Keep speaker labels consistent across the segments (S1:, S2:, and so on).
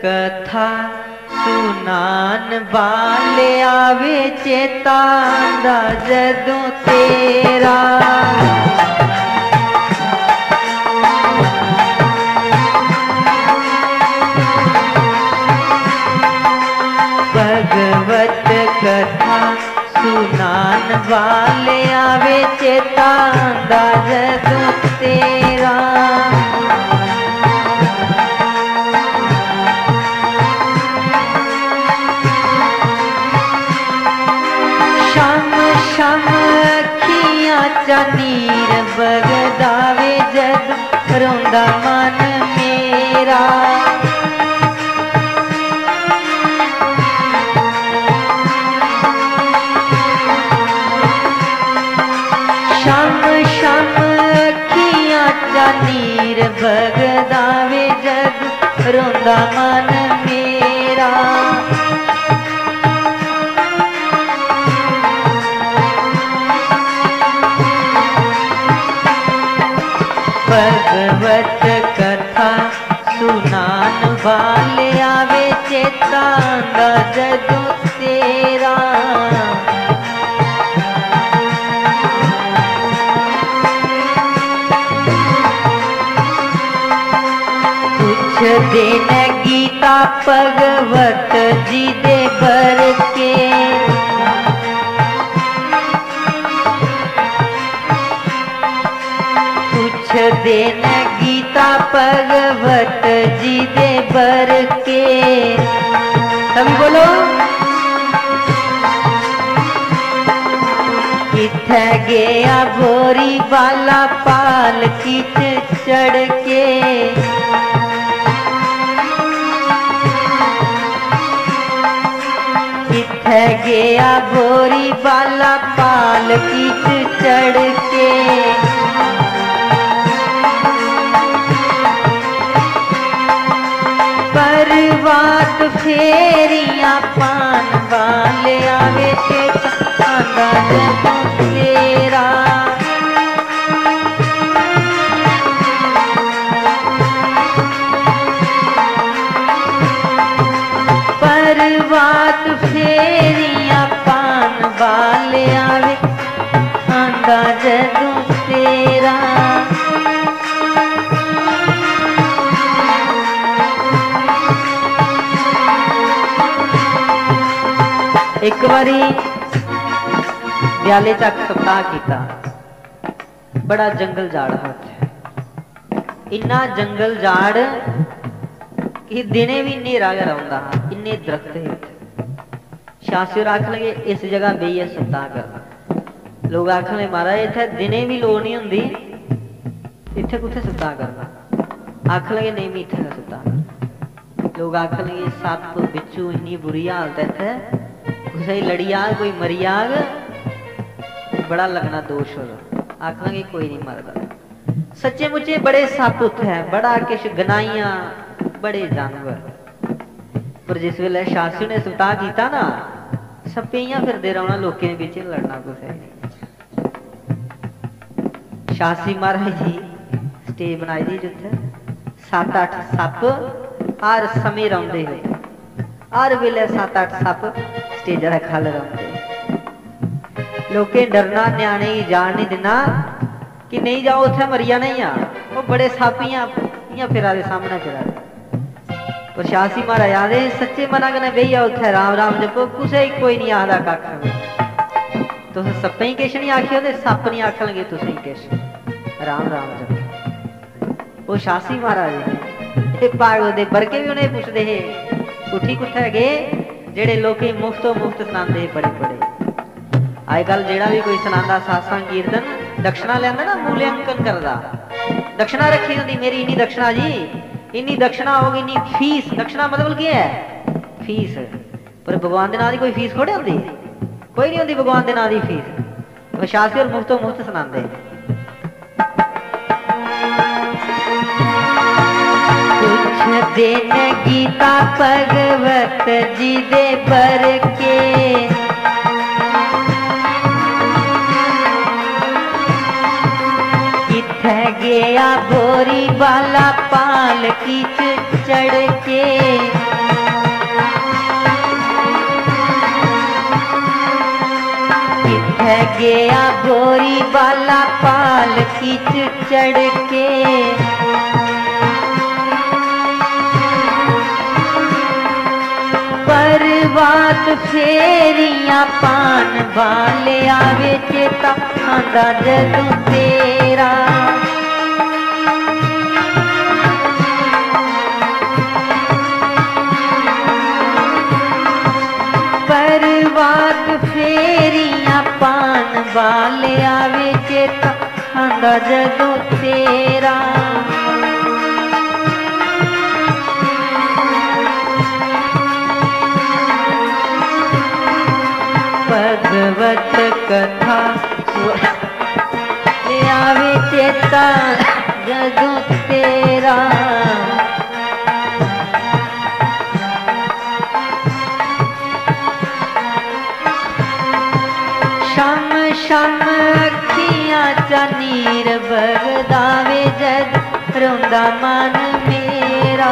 S1: कथा सुनान वाले आवे चेता दा जदों तेरा। भगवत कथा सुनान वाले आवे चेता दा जदों तेरा। शम अखियां चा नीर बगदावे जद रोंदा मन मेरा। शम शम अखियां चा नीर बगदावे जद रोंदा मन मेरा। भगवत कथा सुनान वाले आवे चेता दा जदों तेरा। पुछदे ने गीता भगवत जी दे बर के। देन गीता भगवत जी दे बर के। सभी बोलो। किथे गया बोरी वाला पालकी चढ़ के। किथे गया बोरी वाला पालकी चढ़ के। परवात फेरियां पान वाले आवे चेता दा जदों तेरा। परवात फेरियां पान वाले आवे दा जदों तेरा। एक बारी ब्याले तक सप्ताह किया। बड़ा जंगल झाड़ है। इन्ना जंगल झाड़ कि दिने भी नेरा रहा। इन्ने दरख्त है। शास्त्री आख लगे इस जगह बेइए सप्ताह करना। लोग आख लगे महाराज इत्थे दिने भी लोड़ नहीं होंदी, इत्थे कुत्थे सप्ताह करना। आख लगे नहीं भी इत्थे सप्ताह करना। लोग आख लगे सप बिच्छू इन्नी बुरी हालत इत्थे, कोई लड़ी आग कोई मरी आग बड़ा लगना दोष होगा। आखा कोई नहीं मरदा। सच्चे मुच्चे बड़े सप उत्थे है, बड़ा किश गनाइयां बड़े जानवर। पर जिस वेले शास्त्री ने सप्ताह किया ना, सपेइयां फिरदे रहना लोकें दे विच लड़ना कुछ है। शास्त्री महाराज जी स्टेज बनाई दी जिथे 7-8 सप हर समय रौंदे हुए, हर वेले 7-8 सप स्टेज खल रौंदे। लोकें डरना, न्याणे जान नहीं देना कि नहीं जाओ उत्थे मरी जाना ही आ। वो बड़े सप इयां फिरा दे सामने फिरा दे। पर शास्त्री महाराज आदे सच्चे मना कन्नै बेही जाओ उत्थे राम राम जपो, कुसै कोई नहीं आखदा कक्ख। तुस सप्पें ही किश नहीं आखियो ते सप नहीं आखणगे तुसें ही किश। राम राम जपो। वो शास्त्री महाराज पागल दे बरके भी उन्हें पुछदे हे उठी कुत्थे गए जेड़े लोकें मुफ्तो मुफ्त सुनांदे बड़े बड़े। अजकल जेड़ा भी कोई सुनांदा सत्संग कीर्तन दक्षिणा लैंदा ना, मूल्यांकन करदा। दक्षिणा रखी होंदी मेरी इन्नी दक्षिणा जी, इन्नी दक्षिणा होगी, इन्नी फीस। दक्षिणा मतलब क्या है? फीस। पर भगवान के नाम की कोई फीस थोड़ी होंदी, कोई नहीं होंदी भगवान के नाम की फीस। तो शास्त्री और मुफ्तो मुफ्त सुनांदे। दिन गीता भगवत जी दे बर के, किथे गया बोरी वाला पालकी चढ़ के। गया गोरी वाला पालकी च चढ़ के, परवात फेरियां पान वाले आवे चेता आंदा जदू तेरा। परवात फेरियां पान वाले आवे चेता आंदा जदू तेरा। भगवत कथा आवे चेता जदू तेरा। शम शम अखियां चा नीर बगदावे जद रोंदा मन मेरा।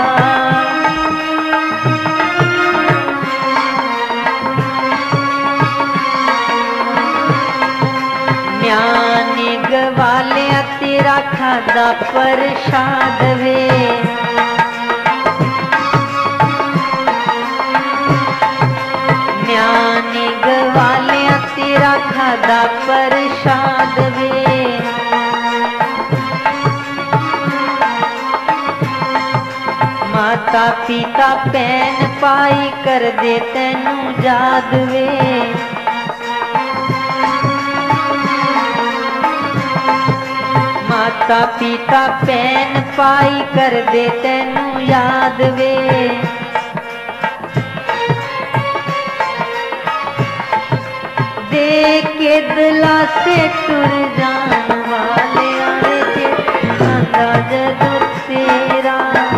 S1: न्याने गवालिया तेरा खादा प्रसाद वे, न्याने गवालिया तेरा खादा प्रसाद वे। माता पिता भैन पाई कर दे तैनू याद वे। माता पिता भैन पाई कर दे तैनू याद वे। देख के दिलासे टुर जान वाले आवे चेता आंदा जदू तेरा।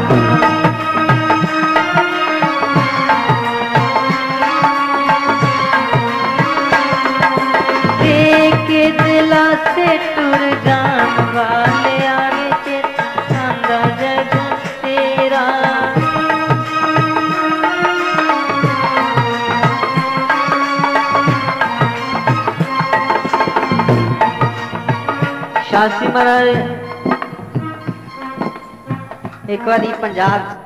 S1: देख के दिलासे टुर जान वाले आवे चेता आंदा जदू तेरा। शास्त्री महाराज एक बार पंजाब